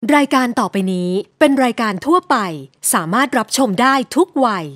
รายการต่อไปนี้เป็นรายการทั่วไปสามารถรับชมได้ทุกวัย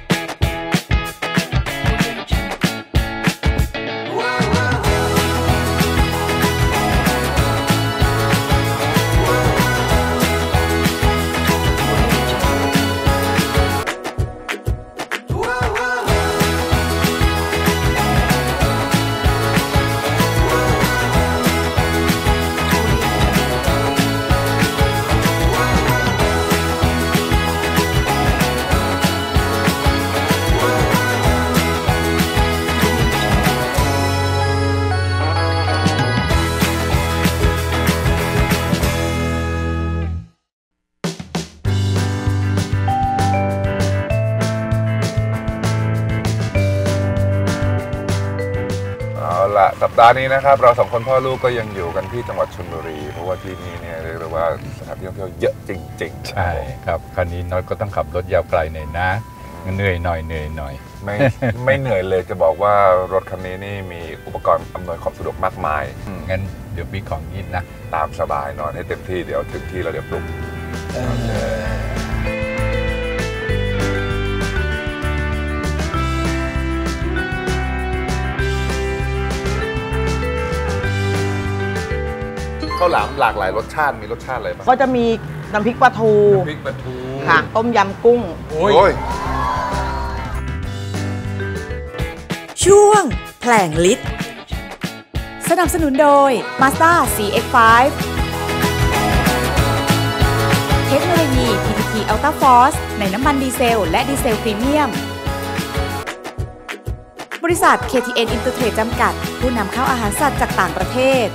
สัปดาห์นี้นะครับเราสองคนพ่อลูกก็ยังอยู่กันที่จังหวัดชลบุรีเพราะว่าที่นี่เนี่ยเรียกได้ว่าสถานที่ท่องเที่ยวเยอะจริงๆใช่ครับคราวนี้น้อยก็ต้องขับรถยาวไกลหน่อยนะเหนื่อยหน่อยไม่เหนื่อยเลยจะบอกว่ารถคันนี้นี่มีอุปกรณ์อำนวยความสะดวกมากมายงั้นเดี๋ยวมีของนิดนะตามสบายนอนให้เต็มที่เดี๋ยวถึงที่เราเดี๋ยวปลุกข้าวหลามหลากหลายรสชาติมีรสชาติอะไรบ้างก็จะมีน้ำพริกปลาทูค่ะต้มยำกุ้งโอ้ยช่วงแผลงฤทธิ์สนับสนุนโดย Mazda CX-5 เทคโนโลยี PTT Ultra Force ในน้ำมันดีเซลและดีเซลพรีเมียมบริษัท KTN Intertrade จำกัดผู้นำเข้าอาหารสัตว์จากต่างประเทศ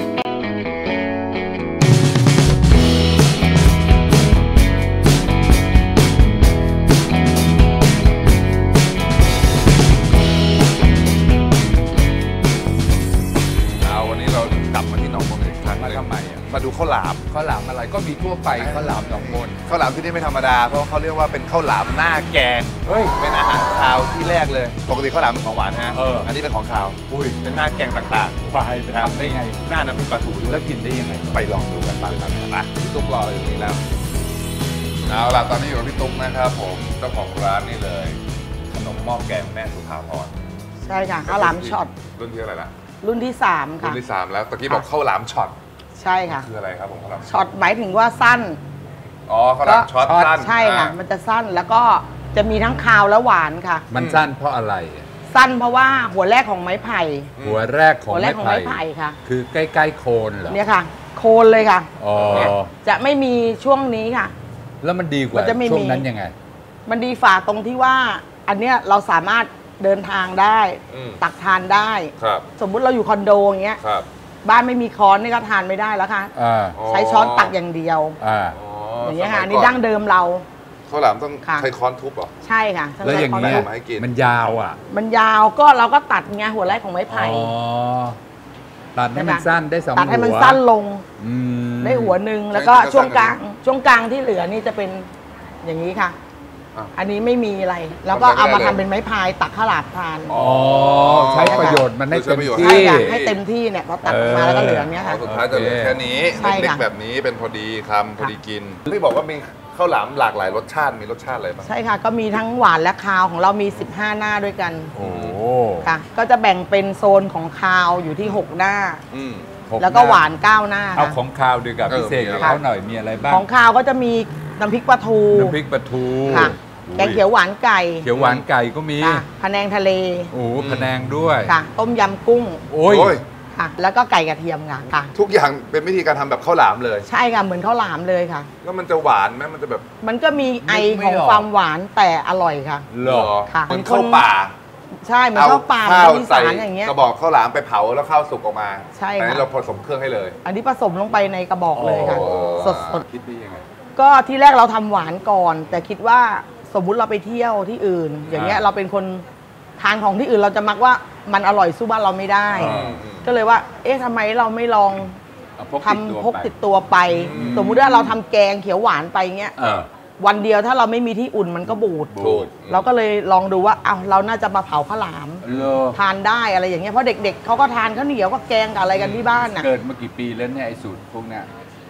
มาดูข้าวหลามอะไรก็มีทั่วไปข้าวหลามหนองมนข้าวหลามที่นี่ไม่ธรรมดาเพราะเขาเรียกว่าเป็นข้าวหลามหน้าแกงเฮ้ยเป็นอาหารคาวที่แรกเลยปกติข้าวหลามเป็นของหวานฮะอันนี้เป็นของคาวเป็นหน้าแกงต่างๆไปทำได้ไงหน้าน้ำพริกปลาทูแล้วกินได้ยังไงไปลองดูกันบ้างครับนะพี่ตุ๊กรออยู่นี่แล้วเอาล่ะตอนนี้อยู่กับพี่ตุ๊กนะครับผมเจ้าของร้านนี่เลยขนมหม้อแกงแม่สุภาพรใช่ค่ะข้าวหลามช็อตรุ่นที่อะไรล่ะรุ่นที่3ค่ะรุ่นที่3แล้วตะกี้บอกข้าวหลามช็อตใช่ค่ะคืออะไรครับผมข้าวหลามช็อตหมายถึงว่าสั้นข้าวหลามช็อตสั้นใช่ค่ะมันจะสั้นแล้วก็จะมีทั้งคาวและหวานค่ะมันสั้นเพราะอะไรสั้นเพราะว่าหัวแรกของไม้ไผ่หัวแรกของไม้ไผ่ค่ะคือใกล้ๆโคนเหรอเนี่ยค่ะโคนเลยค่ะจะไม่มีช่วงนี้ค่ะแล้วมันดีกว่าช่วงนั้นยังไงมันดีฝ่าตรงที่ว่าอันเนี้ยเราสามารถเดินทางได้ตักทานได้สมมุติเราอยู่คอนโดอย่างเงี้ยบ้านไม่มีค้อนนี่ก็ทานไม่ได้แล้วค่ะใช้ช้อนตักอย่างเดียวอย่างเงี้ยค่ะนี่ดั้งเดิมเราข้าวหลามต้องใช้ค้อนทุบเหรอใช่ค่ะแล้วอย่างเงี้ยมันยาวอ่ะมันยาวก็เราก็ตัดไงหัวแรกของไม้ไผ่ตัดให้มันสั้นได้2หัวตัดให้มันสั้นลงได้หัวหนึ่งแล้วก็ช่วงกลางที่เหลือนี่จะเป็นอย่างนี้ค่ะอันนี้ไม่มีอะไรแล้วก็เอามาทำเป็นไม้พายตักข้าวหลามทานใช้ประโยชน์มันได้เต็มที่ให้เต็มที่เนี่ยพอตักมาแล้วก็เหลือเนี้ยค่ะสุดท้ายจะเหลือแค่นี้เล็กๆแบบนี้เป็นพอดีคำพอดีกินที่บอกว่ามีข้าวหลามหลากหลายรสชาติมีรสชาติอะไรบ้างใช่ค่ะก็มีทั้งหวานและคาวของเรามี15หน้าด้วยกันค่ะก็จะแบ่งเป็นโซนของคาวอยู่ที่6หน้าแล้วก็หวาน9หน้าเอาของคาวดีกว่าพิเศษกับเขาหน่อยมีอะไรบ้างของคาวก็จะมีน้ำพริกปลาทูค่ะแกงเขียวหวานไก่ก็มีพะแนงทะเลพะแนงด้วยค่ะต้มยำกุ้งค่ะแล้วก็ไก่กระเทียมค่ะทุกอย่างเป็นวิธีการทำแบบข้าวหลามเลยใช่ค่ะเหมือนข้าวหลามเลยค่ะแล้วมันจะหวานไหมมันจะแบบมันก็มีไอของความหวานแต่อร่อยค่ะหรอค่ะเหมือนข้าวป่าใช่เหมือนข้าวป่าข้าวใส่กระบอกข้าวหลามไปเผาแล้วข้าวสุกออกมาใช่ค่ะอันนี้เราผสมเครื่องให้เลยอันนี้ผสมลงไปในกระบอกเลยค่ะสดคิดดียังไงก็ที่แรกเราทำหวานก่อนแต่คิดว่าสมมุติเราไปเที่ยวที่อื่นอย่างเงี้ยเราเป็นคนทานของที่อื่นเราจะมักว่ามันอร่อยสู้บ้านเราไม่ได้ก็เลยว่าเอ๊ะทำไมเราไม่ลองทำพกติดตัวไปสมมุติว่าเราทำแกงเขียวหวานไปเงี้ยวันเดียวถ้าเราไม่มีที่อุ่นมันก็บูดเราก็เลยลองดูว่าอ้าวเราน่าจะมาเผาข้าวหลามทานได้อะไรอย่างเงี้ยเพราะเด็กๆเขาก็ทานข้าวเหนียวกับแกงกับอะไรกันที่บ้านน่ะเกิดมากี่ปีแล้วเนี่ยไอ้สูตรพวกเนี้ย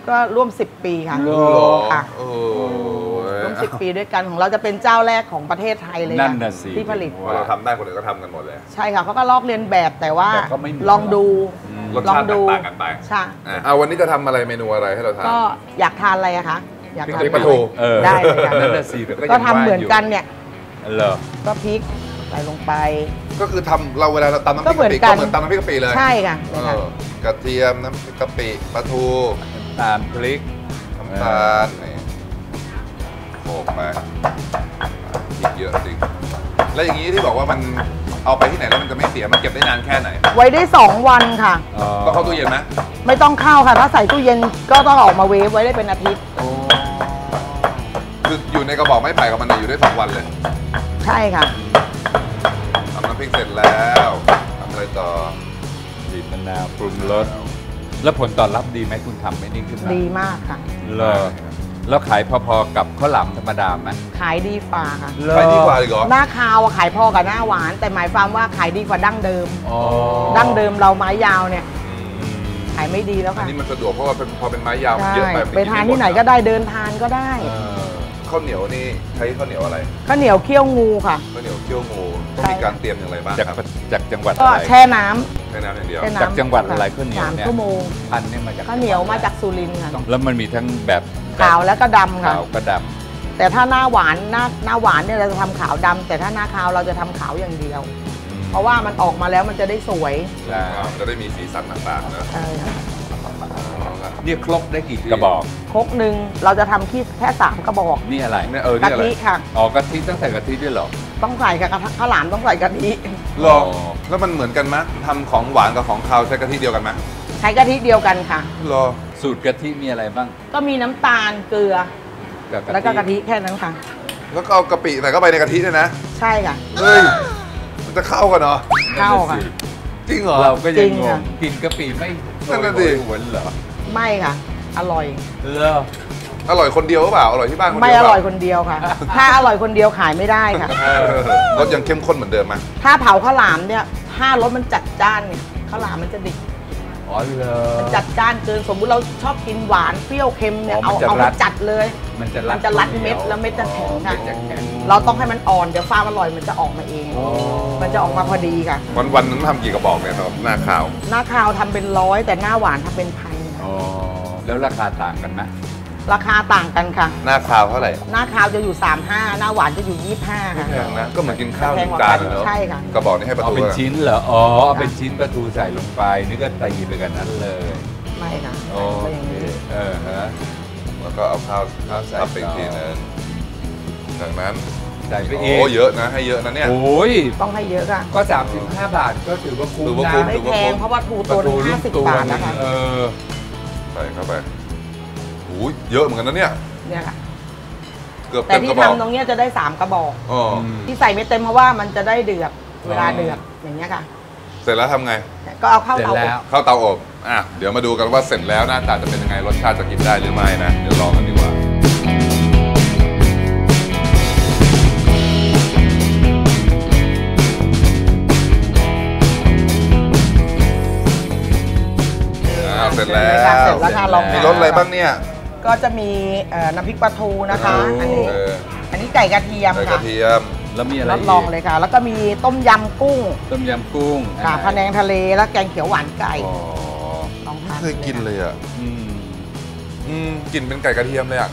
ก็ร่วม10 ปีค่ะเหรอค่ะโอ้ร่วม10 ปีด้วยกันของเราจะเป็นเจ้าแรกของประเทศไทยเลยนั่ค่ะนน่ะสิที่ผลิตพอเราทำได้คนอื่นก็ทำกันหมดเลยใช่ค่ะเขาก็ลอกเลียนแบบแต่ว่าแต่ก็ไม่เหมือนลองดูรสลอชาง ติดูต่างกันไปใช่เอาวันนี้จะทำอะไรเมนูอะไรให้เราทานก็อยากทานอะไรอะคะอยากทานพริกปลาทูเออได้เลยค่ะนั่นน่ะสิแต่ก็ยังทำเหมือนกันว่ายู่เนี่ยเหรอก็พริกใส่ลงไปก็คือทำเราเวลาเราตำน้ำพริกก็เหมืกะอนปิกันก็เหมือนตำน้ำพริกกะปิเลยใช่ค่ะเออกระเทียมน้ำพริกกะปิปลาทูตามพริกน้ำตาลนี่โขลกไปพริกเยอะจริงแล้วอย่างนี้ที่บอกว่ามันเอาไปที่ไหนแล้วมันจะไม่เสียมันเก็บได้นานแค่ไหนไว้ได้2 วันค่ะต้องเข้าตู้เย็นไหมไม่ต้องเข้าค่ะ ถ้าใส่ตู้เย็นก็ต้องออกมาเวฟไว้ได้เป็นอาทิตย์คืออยู่ในกระบอกไม้ไผ่กับมันเนี่ยอยู่ได้2 วันเลยใช่ค่ะทำน้ำพริกเสร็จแล้วทำอะไรต่อบีบมะนาวปรุงรสแล้วผลตอบรับดีไหมคุณทำไม่นิ่งขึ้นมาดีมากค่ะเหรอแล้วขายพอๆกับข้าวหลามธรรมดาไหมขายดีฝ่าค่ะไปดีกว่าอีกเหรอหน้าคาวอะขายพอกับหน้าหวาน แต่หมายความว่าขายดีกว่าดั้งเดิมอ๋อดั้งเดิมเราไม้ยาวเนี่ยอืมขายไม่ดีแล้วอันค่ะนี้มันสะดวกเพราะว่าพอเป็นไม้ยาวมันใช่เยอะไปไปทานที่ไหนก็ได้เดินทานก็ได้เออข้าวเหนียวนี่ใช้ข้าวเหนียวอะไรข้าวเหนียวเคี่ยวงูค่ะข้าวเหนียวเคี่ยวงูต้องใช่มีการเตรียมอย่างไรบ้างจากครับจากจังหวัดก็อะไรแช่น้ำใช้น้ำอย่างเดียวแช่น้ำจากจังหวัดอะไรข้าวเหนียว 3 เนี่ยชั่วโมงพันธุ์เนี่ยมาจากข้าวเหนียวมาจากสุรินทร์ค่ะแล้วมันมีทั้งแบบขาวและก็ดำค่ะขาวก็ดแต่ถ้าหน้าหวานหน้าหวานเนี่ยเราจะทำขาวดำแต่ถ้าหน้าคาวเราจะทำขาวอย่างเดียวำเพราะว่ามันออกมาแล้วมันจะได้สวยใช่จะได้มีสีสันต่างๆนะใช่ค่ะเนี่ยครกได้กี่กระบอกครกหนึ่งเราจะทำขี้แค่3 กระบอกนี่อะไรเนี่ยนี่กะอะไรทิค่ะอ๋อกะทิต้องใส่กะทิด้วยเหรอต้องใส่กับข้าวหลามต้องใส่กะทิหรอแล้วมันเหมือนกันไหมทำของหวานกับของคาวใช้กะทิเดียวกันไหมใช้กะทิเดียวกันค่ะหรอสูตรกะทิมีอะไรบ้างก็มีน้ำตาลเกลือกับแล้วก็กะทิแค่นั้นค่ะแล้วก็เอากะปิใส่เข้าไปในกะทิด้วยนะใช่ค่ะเฮ้ยมันจะเข้ากันเหรอเข้าค่ะจริงเหรอเราก็จยัริงงงค่ะงกินกะปิไม่นั่นน่ะสิหวนเหรอไม่ค่ะ อร่อยเหรออร่อยคนเดียวหรือเปล่าอร่อยที่บ้านคนไม่เดียวอหร่เปอยล่าคนเดียวค่ะ ถ้าอร่อยคนเดียวขายไม่ได้ค่ะรสยังเข้มข้นเหมือนเดิมไหมถ้าเผาข้าวหลามเนี่ยถ้ารสมันจัดจ้านเนี่ยข้าวหลามมันจะดิบอ๋อเหรอมันจัดจ้านเกินสมมุติเราชอบกินหวานเปรี้ยวเค็มเนี่ยอ๋อมันจะเอารัมาดจัดเลยมันจะมันจะรัดเม็ดแล้วเม็ดจะแข็งค่ะเม็ดจะแข็งเราต้องให้มันอ่อนเดี๋ยวความอร่อยมันจะออกมาเองอ๋อมันจะออกมาพอดีค่ะวันๆนึงทำกี่กระบอกเนี่ยครับหน้าข่าวหน้าคาวทำเป็น100แต่หน้าหวานทำเป็นพันค่ะอ๋อแล้วราคาต่างกันไหมราคาต่างกันค่ะหน้าข่าวเท่าไหร่หน้าคาวจะอยู่35หน้าหวานจะอยู่25ค่ะแพงนะก็เหมือนกินข้าวหแพนึ่งงกว่าจานกันเนอะใช่ค่ะกระบอกนี้ให้ประเอาตูเป็นชิ้นเหรออ๋อเอาเป็นชิ้นปลาทูใส่ลงไปนี่ก็ตีไปกันนั้นเลยไม่ค่ะโอเป็นอย่างเคนี้ฮะแล้วก็เอาข้าวข้าวใส่ทับไปอีกทีนึงจากนั้นใส่ไปเอโอ้งเยอะนะให้เยอะนะเนี่ยโอ้ยต้องให้เยอะค่ะก็35 บาทก็ถือว่าคุ้มถือว่านะคุ้มไม่แพงเพราะว่าทูตัวหนึงลูก 50 บาทนะคะเออใส่เข้าไปโอ้ยเยอะเหมือนกันนะเนี่ยเนี่ยค่ะเกือบแต่เต็มกที่ระบอกทำตรงเนี้ยจะได้3 กระบอกอ๋อที่ใส่ไม่เต็มเพราะว่ามันจะได้เดือดเวลาเดือดอย่างเงี้ยค่ะเสร็จแล้วทำไงก็เอาเข้าเสร็จเตาอบแล้วเข้าเตาอบอ่ะเดี๋ยวมาดูกันว่าเสร็จแล้วหน้าตาจะเป็นยังไงรสชาติจะกินได้หรือไม่นะเดี๋ยวลองกันดีกว่าเสร็จแล้วเสร็จแล้วค่ะลองมีรสอะไรบ้างเนี่ยก็จะมีน้ำพริกปลาทูนะคะ อันนี้เอออันนี้ไก่กระเทียมใส่กค่ะระเทียมแล้วมีอะไรรับรองเลยค่ะ แล้วก็มีต้มยำกุ้งต้มยำกุ้งค่ะพะแนงทะเลแล้วแกงเขียวหวานไก่อ๋อลองทานเคยกินเลยอ่ะอืมกลิ่นเป็นไก่กระเทียมเลยอ่ะ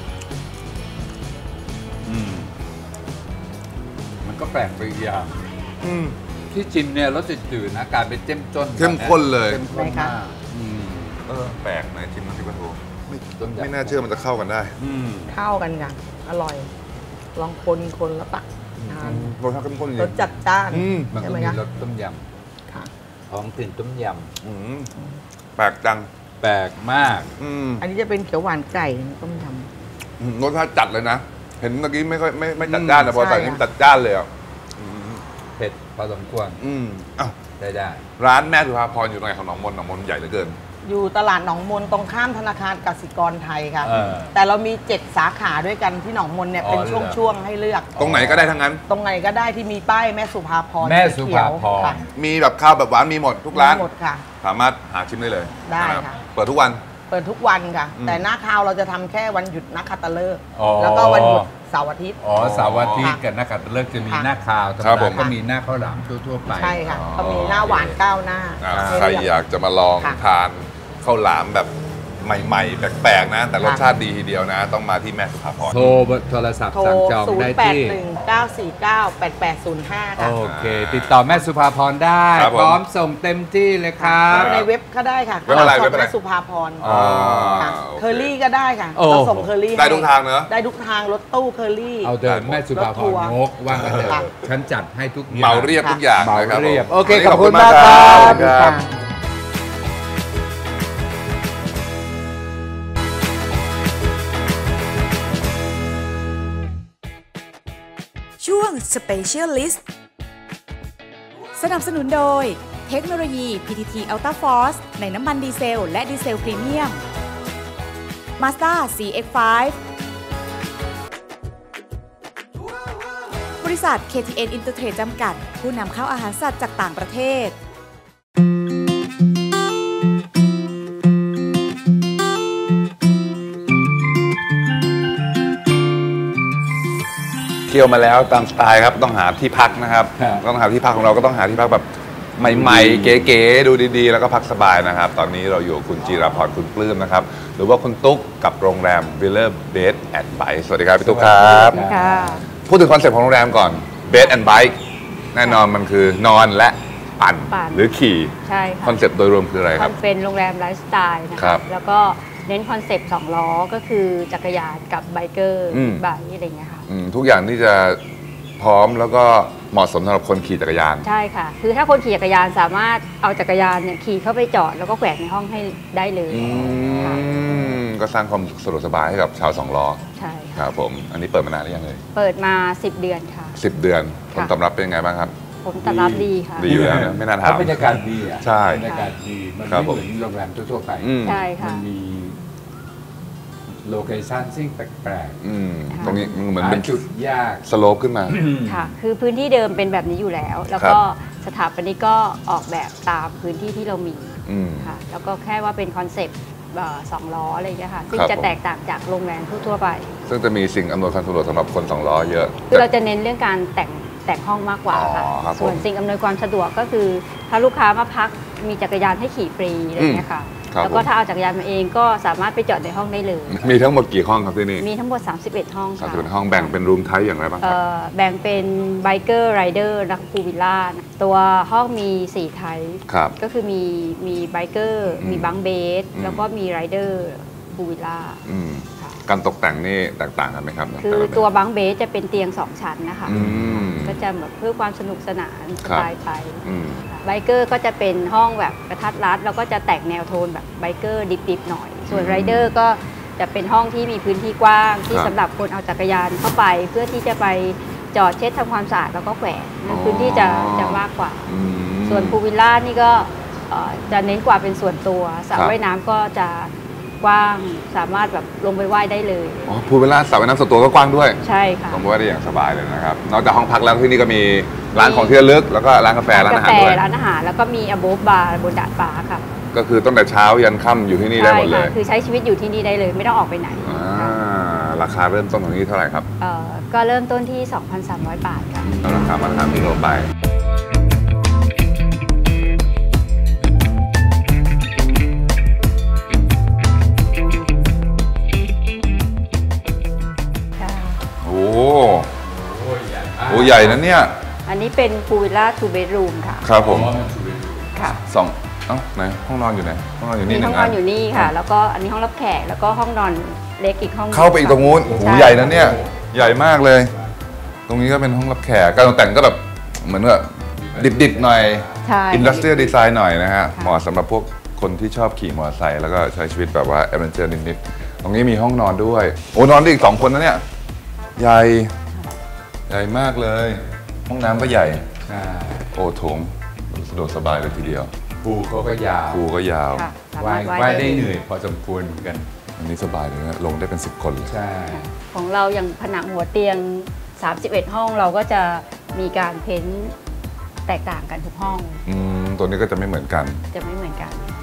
อืมมันก็แปลกไปอีกอย่างอืมที่ชิมเนี่ยรสจืดๆนะกลายเป็นเจ้มจนเข้มข้นเลยเข้มข้นมากอืมแปลกไหนชิมน้ำพริกปลาทูไม่ต้มยำไม่น่าเชื่อมันจะเข้ากันได้อืมเข้ากันค่ะ อร่อย ลองคนแล้วตักทานรสชาติเข้มข้นจริรง สจัดจ้านมันใช่ก็ไหมมีคะรสต้มยค่ะำท้องกลิ่นต้มยอืมแปลกจังำแปลกมากอันนี้จะเป็นเขียวหวานไก่ต้มยรสชาติจัดเลยนะ เห็นเมื่อกี้ไม่ค่อยไม่จัดจ้านนะพอใช่ใส่นี่มันจัดจ้านเลยอ่ะเผ็ดพอสมควรอ้าวได้ได้ร้านแม่สุภาพรอยู่ตรงไหนของหนองมนหนองมนใหญ่เหลือเกินำอยู่ตลาดหนองมนตรงข้ามธนาคารกสิกรไทยค่ะเออแต่เรามี 7 สาขาด้วยกันที่หนองมนเนี่ยอ๋อเป็นเหรอช่วงๆให้เลือกตรงไหนก็ได้ทั้งนั้นตรงไหนก็ได้ที่มีป้ายแม่สุภาพรแม่สุภาพรค่ะมีแบบข้าวแบบหวานมีหมดทุกร้านมีหมดค่ะสามารถหาชิมได้เลยได้นรับค่ะเปิดทุกวันเปิดทุกวันค่ะ แต่หน้าคาวเราจะทำแค่วันหยุดนักขัตฤกษ์อ๋อแล้วก็วันหยุดเสาร์อาทิตย์อ๋อเสาร์อาทิตย์กับหน้าขัตฤกษ์จะมีค่ะหน้าคาวธรรครับมผดาม ก็มีหน้าข้าวหลามทั่วๆไปใช่ค่ะอ๋อก็มีหน้าหวาน9หน้าใครอยากจะมาลองค่ะทานข้าวหลามแบบใหม่ๆ แปลกๆนะ แต่รสชาติดีทีเดียวนะ ต้องมาที่แม่สุภาพรโทรเบอร์โทรศัพท์โทรสั่งจองได้ที่ 0819498805 ค่ะโอเค ติดต่อแม่สุภาพรได้ครับผมพร้อมส่งเต็มที่เลยครับในเว็บก็ได้ค่ะเว็บอะไรข้าวหลามเว็บอะไรแม่สุภาพรอ๋อค่ะโอเคอรี่ก็ได้ค่ะโอ้เราส่งเคอรี่ได้ทุกทางเนอะได้ทุกทางรถตู้เคอรี่เอาเดินแม่สุภาพรถทัวร์รงกว่างกันเถค่ะอะฉันจัดให้ทุกอย่างเหมาเรียบทุกอย่างเหมานะครับเรียบผมโอเควันนี้ขอบคุณมากครัขบอบคุณครับช่วง Specialist สนับสนุนโดยเทคโนโลยี PTT Ultra Force ในน้ำมันดีเซลและดีเซลพรีเมียม Mazda CX-5 บริษัท KTN Intertrade จำกัด ผู้นำเข้าอาหารสัตว์จากต่างประเทศเที่ยวมาแล้วตามสไตล์ครับต้องหาที่พักนะครับครับต้องหาที่พักของเราก็ต้องหาที่พักแบบใหม่ๆ เก๋ๆดูดีๆ แล้วก็พักสบายนะครับ ตอนนี้เราอยู่กับคุณจีราพรคุณปลื้มนะครับหรือว่าคุณตุ๊กกับโรงแรม Villa Bed and Bike สวัสดีครับพี่ตุ๊กครับค่ะพูดถึงคอนเซ็ปต์ของโรงแรมก่อน Bed and Bike แน่นอนมันคือนอนและปั่นปั่นหรือขี่ใช่ค่ะคอนเซ็ปต์โดยรวมคืออะไรครับมันเป็นโรงแรมไลฟ์สไตล์นะครัคะบแล้วก็เน้นคอนเซปต์2ล้อก็คือจักรยานกับไบเกอร์อืมไบค์อะไรอย่างเงี้ยค่ะทุกอย่างที่จะพร้อมแล้วก็เหมาะสมสำหรับคนขี่จักรยานใช่ค่ะ คือถ้าคนขี่จักรยานสามารถเอาจักรยานเนี่ยขี่เข้าไปจอดแล้วก็แขวนในห้องให้ได้เลยค่ะก็สร้างความสะดวกสบายให้กับชาวสองล้อใช่คค่ะรับผมอันนี้เปิดมานานหรือยังเลยเปิดมา10 เดือนค่ะ 10 เดือนผลค่ะตอบรับเป็นยังไงบ้างครับผมตอบรับดีค่ะดีอยู่แล้วนะไม่น่าเพราะถามบรรยากาศดีอ่ะใช่บรรยากาศดีมันครัไม่บเหผมมือนโรงแรมทั่วๆไปอืมใช่มัค่ะนมีโลเคชั่นซิ่งแปลกค่ะตรงนี้มันเหมือนหาเป็นจุดยากสโลปขึ้นมาค่ะ คือพื้นที่เดิมเป็นแบบนี้อยู่แล้ว แล้วก็สถาปนิกก็ออกแบบตามพื้นที่ที่เรามีอืมค่ะ แล้วก็แค่ว่าเป็นคอนเซปต์2 ล้ออะไรอย่างเงี้ยค่ะ ซึ่งครับจะผมแตกต่างจากโรงแรมทั่วๆไปซึ่งจะมีสิ่งอำนวยความสะดวกสำหรับคนสองล้อเยอะคือเราจะเน้นเรื่องการแต่งห้องมากกว่าค่ะอ๋อครับผมส่วนสิ่งอำนวยความสะดวกก็คือ ถ้าลูกค้ามาพักมีจักรยานให้ขี่ฟรีอะไรอย่างเงี้ยค่ะครับแล้วก็ผมถ้าเอาจักรยานมาเองก็สามารถไปจอดในห้องได้เลยมีทั้งหมดกี่ห้องครับที่นี่มีทั้งหมด 31 ห้องค่ะ 31ห้องแบ่งเป็นรูมไทป์อย่างไรบ้างครับแบ่งเป็นไบเกอร์ไรเดอร์นักพูลวิลล่าตัวห้องมี4ไทป์ครับก็คือมีไบเกอร์อืมมีบังเบสอืมแล้วก็มีไรเดอร์พูลวิลล่าอืมค่ะการตกแต่งนี่แตกต่างกันไหมครับคือแต่ละแบบตัวบังเบสจะเป็นเตียง 2 ชั้นนะคะอืมก็จะแบบเพื่อความสนุกสนานสครับบายไปอืมไบเกอร์ก็จะเป็นห้องแบบกระทัดรัดแล้วก็จะแต่งแนวโทนแบบไบเกอร์ดิบๆหน่อย ส่วนไรเดอร์ก็จะเป็นห้องที่มีพื้นที่กว้างที่ครับสำหรับคนเอาจักรยานเข้าไป เพื่อที่จะไปจอดเช็ดทำความสะอาดแล้วก็แขวนอ๋อพื้นที่จะมากกว่าอืมส่วนพูลวิลล่านี่ก็จะเน้นกว่าเป็นส่วนตัวสระครับว่ายน้ำก็จะกว้างสามารถแบบลงไปว่ายได้เลยอ๋อพูลวิลล่าสระว่ายน้ำส่วนตัวก็กว้างด้วยใช่ค่ะลงไปว่ายได้อย่างสบายเลยนะครับ นอกจากห้องพักแล้วที่นี่ก็มีร้านของที่ระลึกแล้วก็ร้านกาแฟร้านอาหารด้วยร้านอาหารแล้วก็มีอโบบาร์บนดาดฟ้าค่ะก็คือตั้งแต่เช้ายันค่ำอยู่ที่นี่ได้หมดเลยค่ะคือใช้ชีวิตอยู่ที่นี่ได้เลยไม่ต้องออกไปไหนราคาเริ่มต้นของที่เท่าไหร่ครับก็เริ่มต้นที่ 2,300 บาทค่ะแล้วราคามาตรฐานทั่วไป โอ้โหโอ้ใหญ่นะเนี่ยอันนี้เป็นพูลวิลล่าทูเบดรูมค่ะครับผมค่ะสองเอ้าไหนห้องนอนอยู่ไหนห้องนอนอยู่นี่มีหห้นึ่องงนอัอน นอยู่นี่ค่ะ แล้วก็อันนี้ห้องรับแขกแล้วก็ห้องนอนเล็กอีกห้องนึงเข้าไปอีกตรงนู้นโอ้โหช่ใหญ่นะเนี่ย ใหญ่มากเลย ตรงนี้ก็เป็นห้องรับแขกการตกแต่งก็แบบเหมือนแบบดิบๆหน่อยใช่อินดัสเทรียลดีไซน์หน่อยนะฮะค่ะเหมาะสำหรับพวกคนที่ชอบขี่มอเตอร์ไซค์แล้วก็ใช้ชีวิตแบบว่าแอดเวนเจอร์นิดๆตรงนี้มีห้องนอนด้วย โอ้นอนได้อีก2 คนนะเนี่ย ใหญ่ ใหญ่มากเลย ห้องน้ำก็ใหญ่ใช่โอ้โถงสะดวกสบายเลยทีเดียวภูเขาก็ยาวภูก็ยาวค่ะสาว่ามารยถว่ายว่ายได้ได้เหนื่อยพอสมควรเหมือนกันอันนี้สบายเลยนะลงได้เป็น10 คนเลยใช่ของเราอย่างผนังหัวเตียง 31 ห้องเราก็จะมีการเพ้นท์แตกต่างกันทุกห้องตัวนี้ก็จะไม่เหมือนกันจะไม่เหมือนกัน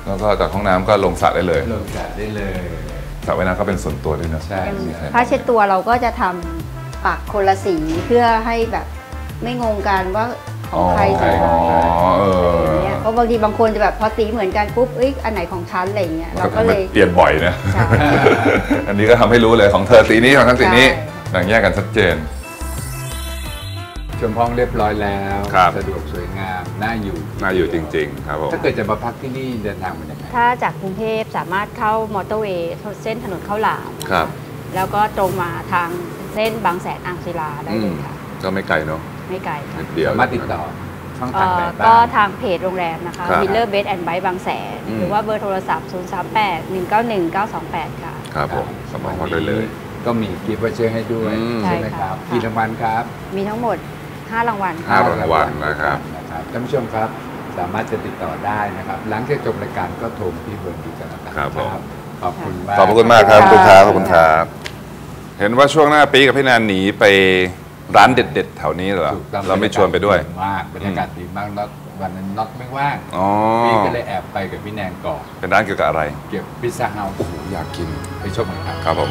แล้วก็จากห้องน้ำก็ลงสระได้เลยลงสระได้เลยสระว่ายน้ำก็เป็นส่วนตัวด้วยนะใช่ผ้าเช็ดตัวเราก็จะทำปักคนละสีเพื่อให้แบบไม่งงกันว่าของใครสีอะไรอย่างเงี้ยเพราะบางทีบางคนจะแบบพอสีเหมือนกันปุ๊บอันไหนของฉันอะไรเงี้ยเราก็เลยเปลี่ยนบ่อยนะใช่อันนี้ก็ทำให้รู้เลยของเธอสีนี้ของฉันสีนี้แบ่งแยกกันชัดเจนชมห้องเรียบร้อยแล้วครับสะดวกสวยงามน่าอยู่น่าอยู่จริงๆครับผมถ้าเกิดจะมาพักที่นี่เดินทางมายังไงถ้าจากกรุงเทพสามารถเข้ามอเตอร์เวย์เส้นถนนข้าวหลามครับแล้วก็ตรงมาทางเส้นบางแสนอ่างศิลาได้เลยค่ะก็ไม่ไกลเนาะไม่ไกลค่ะนิดเดียวสามารถติดต่อช่องทางไหนบ้างก็ทางเพจโรงแรมนะคะครับ Miller Bed and Bite บางแสน หรือว่าเบอร์โทรศัพท์ 038-191-928 ค่ะครับผมสามารถพักได้เลยก็มีกิฟต์วอเชอร์ให้ด้วยอืมใช่ไหมครับใช่ค่ะกี่รางวัลครับมีทั้งหมด 5 รางวัลห้าค่ะรางวัลนะครับท่านผู้ชมครับสามารถจะติดต่อได้นะครับ หลังจากจบรายการก็โทรที่เบอร์นี้กันนะครับครับผมขอบคุณมากขอบคุณมากครับคุณครับขอบคุณครับ เห็นว่าช่วงหน้าปีกับพี่แนนหนีไปร้านเด็ดๆแถวนี้เหรอถูกต้องเราไม่ชวนไปด้วยมากบรรยากาศดีมากน็อตวันนั้นน็อตไม่ว่างอ๋อพี่ก็เลยแอบไปกับพี่แนนก่อนเป็นร้านเกี่ยวกับอะไรเก็บพิซซ่าเฮาส์โอ้โหอยากกินไปชมกันครับครับผม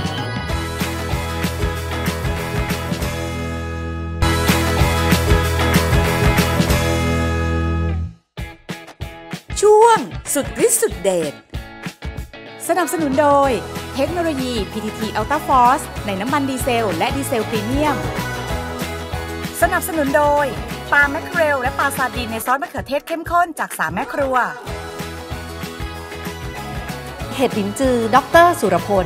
ช่วงสุดฤทธิ์สุดเดชสนับสนุนโดยเทคโนโลยี PTT Ultra Force ในน้ำมันดีเซลและดีเซลพรีเมียมสนับสนุนโดยปลาแมคเคอเรลและปลาซาร์ดีนในซอสมะเขือเทศเข้มข้นจาก3แม่ครัวเห็ดลิ้นจือดร.สุรพล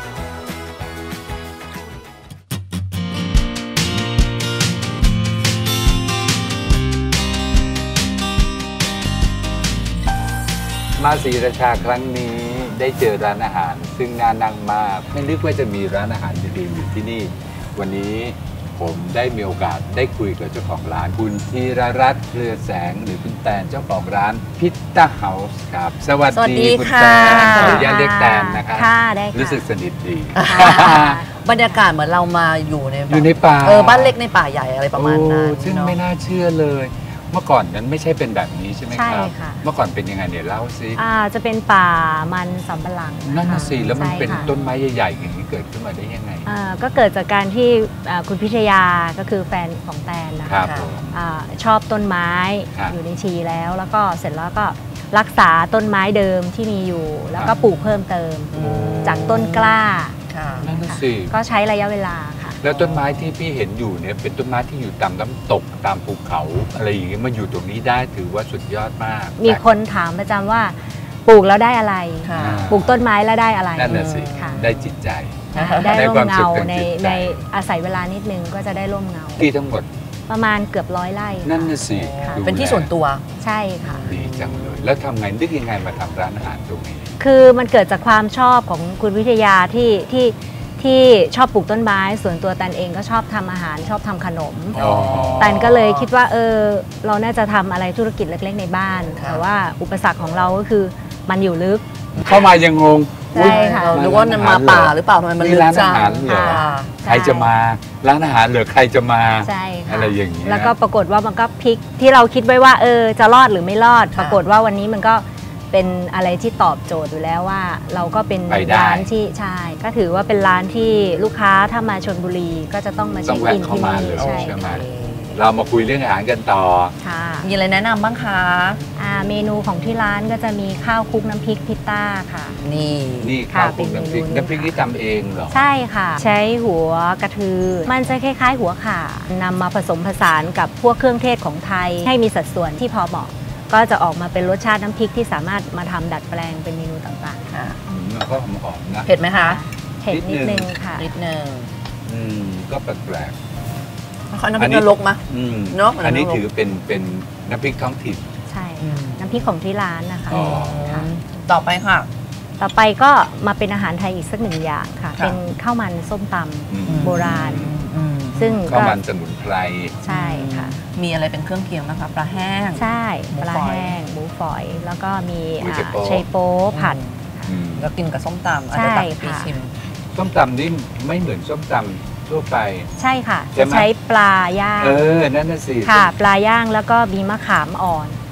มาศรีราชาครั้งนี้ได้เจอร้านอาหาร ซึ่งน่านั่งมากไม่นึกว่าจะมีร้านอาหารดีๆอยู่ที่นี่ วันนี้ผมได้มีโอกาสได้คุยกับเจ้าของร้านคุณธีรรัตน์เครือแสงหรือคุณแตนเจ้าของร้านพิตต้าเฮาส์ครับสวัสสวัสดีดีคุณค่ะแตนขออนุญาตเรียกแตนนะครับค่ะได้ค่ะรู้สึกสนิทดีบรรยากาศเหมือนเรามาอยู่ในแบบอยู่ในป่าบ้านเล็กในป่าใหญ่อะไรประมาณนั้นโอ้ซึ่งเนอะไม่น่าเชื่อเลย เมื่อก่อนนั้นไม่ใช่เป็นแบบนี้ใช่ไหมครับใช่ค่ะเมื่อก่อนเป็นยังไงเนี่ยเล่าซิจะเป็นป่ามันสำปะหลังนั่นน่ะสิแล้วมันใช่เป็นค่ะต้นไม้ใหญ่ๆอย่างนี้เกิดขึ้นมาได้ยังไงก็เกิดจากการที่คุณพิชยาก็คือแฟนของแตนนะครัคะบผมชอบต้นไม้ครับอยู่ในชีแล้วก็เสร็จแล้วก็รักษาต้นไม้เดิมที่มีอยู่ แล้วก็ปลูกเพิ่มเติม จากต้นกล้าค่ะนั่นน่ะสิก็ใช้ระยะเวลาค่ะแล้วต้นไม้ที่พี่เห็นอยู่เนี่ยเป็นต้นไม้ที่อยู่ตามน้ำตกตามภูเขาอะไรอย่างเงี้ยมาอยู่ตรงนี้ได้ถือว่าสุดยอดมากมีคนถามประจำว่าปลูกแล้วได้อะไรค่ะปลูกต้นไม้แล้วได้อะไรนั่นน่ะสิค่ะได้จิตใจได้ได้ร่ความมสุขเงาทางในจิตใจในอาศัยเวลานิดนึงก็จะได้ร่มเงาที่ทั้งหมดประมาณเกือบ100 ไร่นั่นน่ะสิค่ะดูเป็นที่แลส่วนตัวใช่ค่ะดีจังเลย แล้วทำไงนึกยังไงมาทำร้านอาหารตรงนี้คือมันเกิดจากความชอบของคุณวิทยาที่ชอบปลูกต้นไม้ ส่วนตัวแตนเองก็ชอบทำอาหารชอบทำขนมอ๋อแตนก็เลยคิดว่าเราน่าจะทำอะไรธุรกิจเล็กๆในบ้านค่ะแต่ว่าอุปสรรคของเราก็คือมันอยู่ลึกเข้ามายังงงใช่ค่ะเรานึกว่ามันมาป่าหรือเปล่าทำไมมันลึกร้านจัอาง หารเหรอค่ะใครจะมาร้านอาหารเหรอใครจะมาใช่ค่ะอะไรอย่างเงี้ยแล้วก็ปรากฏว่ามันก็พลิกที่เราคิดไว้ว่าจะรอดหรือไม่รอดค่ะปรากฏว่าวันนี้มันก็เป็นอะไรที่ตอบโจทย์อยู่แล้วว่า เราก็เป็นไปได้ร้านที่ใช่ก็ถือว่าเป็นร้านที่ลูกค้าถ้ามาชลบุรีก็จะต้องมาต้เช็องคแวะอินเข้าที่มานี่เลยใช่ใช่ไหมค่ะเรามาคุยเรื่องอาหารกันต่อค่ะมีอะไรแนะนำบ้างคะเมนูของที่ร้านก็จะมีข้าวคลุกน้ำพริกพิตต้าค่ะนี่นี่ค่ะข้าวคลุกน้ำพริกเป็นเมนูน้ำพริกที่ทำเองเหรอใช่ค่ะ ใช้หัวกระทือ มันจะคล้ายๆ หัวข่านำมาผสมผสานกับพวกเครื่องเทศของไทย ให้มีสัดส่วนที่พอเหมาะ ก็จะออกมาเป็นรสชาติน้ำพริกที่สามารถมาทำดัดแปลงเป็นเมนูต่างค่ะมันก็หอมๆนะเผ็ดไหมคะๆเผ็ดนิดนึงค่ะนิดนึงก็แปลกเขาน้ำพริกนรกมะๆอืมเนอะอันนี้มันนรกถือเป็นน้ำพริกท้องถิ่นใช่ค่ะน้ำพริกของที่ร้านนะคะอ๋อค่ะต่อไปค่ะต่อไปก็มาเป็นอาหารไทยอีกสักหนึ่งอย่างค่ะค่ะเป็นข้าวมันส้มตอืมำโบราณอืมซึ่งข้าวก็มันสมุนไพรใช่ค่ะมีอะไรเป็นเครื่องเคียงนะคะปลาแห้งใช่หมูปลาฝอยแห้งหมูฝอย แล้วก็มีหมูเชโป๊ไชโป๊ผัดอืมแล้วกินกับส้มตำใช่เดี๋ยวตักไปค่ะชิมส้มตำนี่ไม่เหมือนส้มตำทั่วไปใช่ค่ะใช่จะไหมใช้ปลาย่างนั่นน่ะสิค่ะ ปลาย่างแล้วก็มีมะขามอ่อน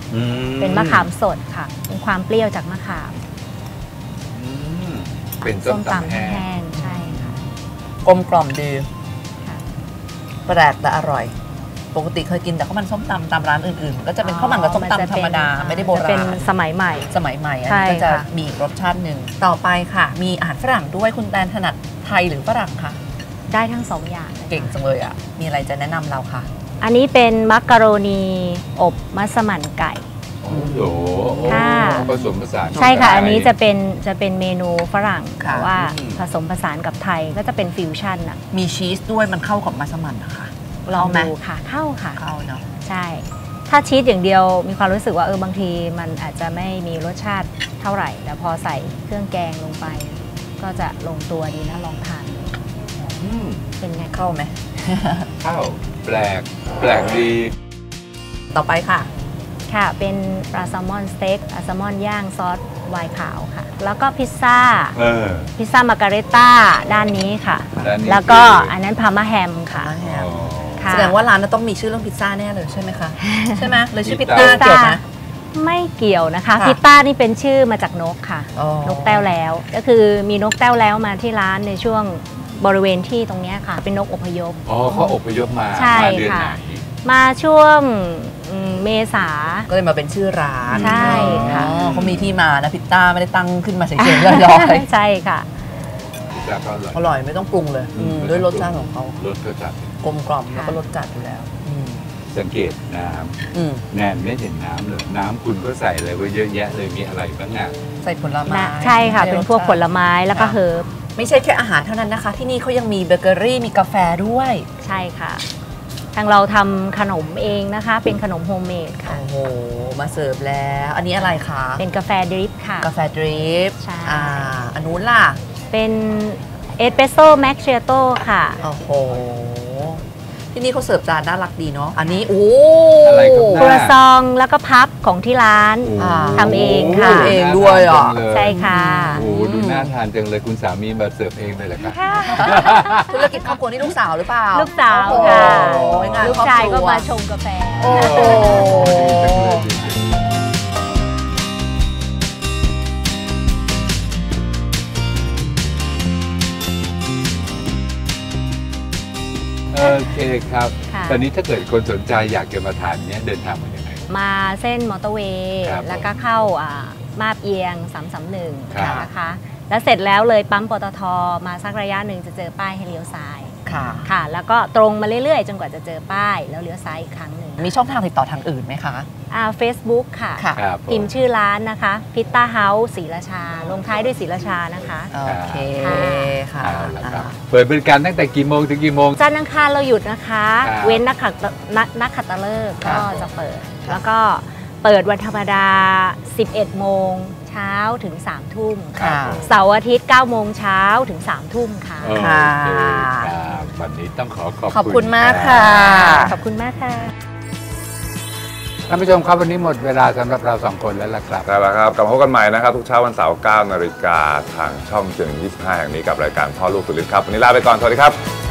เป็นมะขามสดค่ะเป็นความเปรี้ยวจากมะขามเป็นส้มตำแห้แห้งงใช่ค่ะกลมกล่อมดีค่ะแปลกแต่อร่อย ปกติเคยกินแต่ข้าวมันส้มตำตามร้านอื่นๆมันก็จะเป็นข้าวมันกับส้มตำธรรมดาไม่ได้โบจะราเป็นณสมัยใหม่สมัยใหม่อันใช่นี้ก็จะค่ะมีอีกรสชาติหนึ่งต่อไปค่ะ มีอาหารฝรั่งด้วยคุณแตนถนัดไทยหรือฝรั่งคะได้ทั้งสองอย่างเลยเก่งจังเลยอ่ะมีอะไรจะแนะนำเราคะอันนี้เป็นมักกะโรนีอบมัสมั่นไก่โอ้โหค่ะผสมผสานใช่ค่ะกัอันนี้จะเป็นเมนูฝรั่งค่ะแต่ว่าอืมผสมผสานกับไทยก็จะเป็นฟิวชั่นอะมีชีสด้วยมันเข้ากับมัสมั่นนะคะลองเข้าไหมดูค่ะเข้าค่ะเข้าเนาะใช่ ถ้าชีสอย่างเดียวมีความรู้สึกว่าบางทีมันอาจจะไม่มีรสชาติเท่าไหร่แต่พอใส่เครื่องแกงลงไป ก็จะลงตัวดีนะลองทานดูอืมเป็นไงเข้าไหมข้าวแปลกดีต่อไปค่ะค่ะเป็นปลาแซลมอนสเต็กปลาแซลมอนย่างซอสไวน์ขาวค่ะ แล้วก็พิซซ่า พิซซ่ามาการเรตต้าด้านนี้ค่ะด้านนี้แล้วก็คืออัอันนั้นพาร์มาแฮมค่ะพาร์มาแฮมค่ะแสดงว่าร้านนั้นต้องมีชื่อเรื่องพิซซ่าแน่เลยใช่ไหมคะ ใช่ไหมเลยชื่อพิพิซซซ่าซ่าเกี่ยวไหมไม่เกี่ยวนะคะค่ะพิตต้านี่เป็นชื่อมาจากนกค่ะอ๋อนกแต้วแล้ว ก็คือมีนกแต้วแล้วมาที่ร้านในช่วงบริเวณที่ตรงเนี้ยค่ะ เป็นนกอพยพอ๋อเขาอพยพมาใช่มาเดือนค่ะไหนมาช่วงเมษาก็เลยมาเป็นชื่อร้านใช่ค่ะอ๋อเขามีที่มานะพิซซ่าไม่ได้ตั้งขึ้นมาเฉยๆลอยใช่ค่ะพิซซ่าก็อร่อยๆอร่อยไม่ต้องปรุงเลยด้วยรสชาติของเขารสก็จัดกลมกล่อมแล้วก็รสจัดอยู่แล้วสังเกตน้อืมำแนนไม่เห็นน้ำเลยน้ำคุณก็ใส่อะไรไว้เยอะแยะเลยมีอะไรบ้างอ่ะใส่ผลไม้ใช่ค่ะ เป็นพวกผลไม้แล้วก็เฮิร์บไม่ใช่แค่อาหารเท่านั้นนะคะ ที่นี่เขายังมีเบเกอรี่มีกาแฟด้วยใช่ค่ะ ทางเราทำขนมเองนะคะ เป็นขนมโฮมเมดค่ะโอ้โหมาเสิร์ฟแล้ว อันนี้อะไรคะเป็นกาแฟดริปค่ะกาแฟดริปใช่อันนู้นล่ะเป็นเอสเปรสโซ่แมคเชียโต้ค่ะโอ้โหที่นี่เขาเสิร์ฟจานน่ารักดีเนาะอันนี้โอ้อะไรครับครัวซองแล้วก็พับของที่ร้านโอ้ทำเองค่ะทำเองด้วยอ่ะใช่ค่ะโอ้โหดูน่าทานจังเลยคุณสามีมาเสิร์ฟเองเลยเหรอครับธุรกิจครอบครัวนี่ลูกสาวหรือเปล่าลูกสาวค่ะโอ้โหงานลูกครอบชายครัก็วมาชงกาแฟโอ้โหโอเคครับค่ะตอนนี้ถ้าเกิดคนสนใจอยากจะมาทานเนี้ยเดินทางมายังไงมาเส้นมอเตอร์เวย์ครับแล้วก็เข้ามาบเอียงครับ 331นะคะ แล้วเสร็จแล้วเลยปั๊มปตทมาสักระยะหนึ่งจะเจอป้ายให้เลี้ยวซ้ายค่ะค่ะ แล้วก็ตรงมาเรื่อยๆ จนกว่าจะเจอป้ายแล้วเลี้ยวซ้ายอีกครั้งหนึ่งมีช่องทางติดต่อทางอื่นไหมคะ Facebook ค่ะค่ะครับผมพิมพ์ชื่อร้านนะคะพิตต้าเฮาส์ศรีราชา ลงท้ายด้วยศรีราชานะคะโอเคค่ะเอาละครับเปิดบริการตั้งแต่กี่โมงถึงกี่โมงจันทร์อังคารเราหยุดนะคะครับเว้นนักขัตฤกษ์ครัก็บจะเปิด แล้วก็เปิดวันธรรมดา 11 โมงเช้าถึง 3 ทุ่มค่ะเสาร์อาทิตย์ 9 โมงเช้าถึง 3 ทุ่มค่ะโอเคค่ะครับวันนี้ต้องขอบขอบคุณมากค่ะขอบคุณมากค่ะท่านผู้ชมครับวันนี้หมดเวลาสำหรับเราสองคนแล้วล่ะครับได้แล้วครับกลับมาพบกันใหม่นะครับ ทุกเช้าวันเสาร์ 9 นาฬิกาทางช่องเจ็ด25 แห่งนี้กับรายการพ่อลูกสุดฤทธิ์ครับ วันนี้ลาไปก่อน สวัสดีครับ